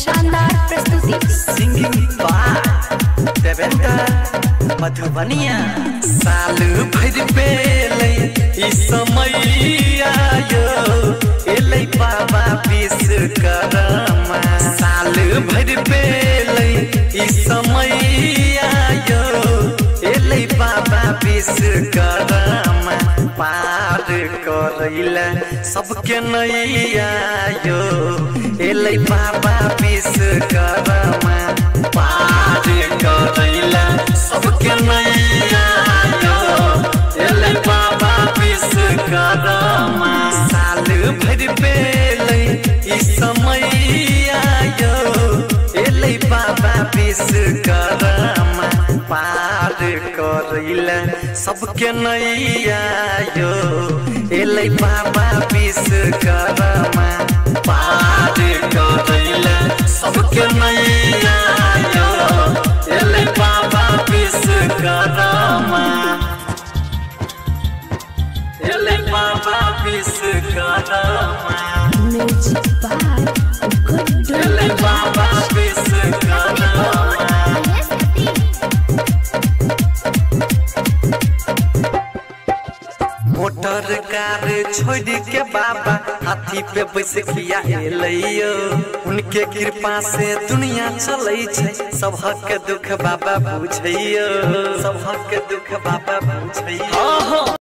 शानदार प्रस्तुति singing by Devendra Madhubania. साल भर पेले ई समय आयो एलै बाबा विश्वकर्मा। साल भर पेले ई समय आयो एलै बाबा विश्वकर्मा। पार करैला सबके नैया यो एलै बाबा विश्वकर्मा। पार करैला सबके नैया यो एलै बाबा विश्वकर्मा। साल भर पेले ई समय आयो एलै बाबा विश्वकर्मा। पार करैला सबके नैया यो एलै बाबा विश्वकर्मा। पार करैला सबके नैया यो एलै बाबा विश्वकर्मा। एलै बाबा विश्वकर्मा। एलै बाबा विश्वकर्मा। मोटर कार छोड़ के बाबा हाथी पे बैस किया एलैयो। उनके कृपा से दुनिया चलै छै, सबहक दुख बाबा बुझैयो। सबहक दुख बाबा बुझैयो।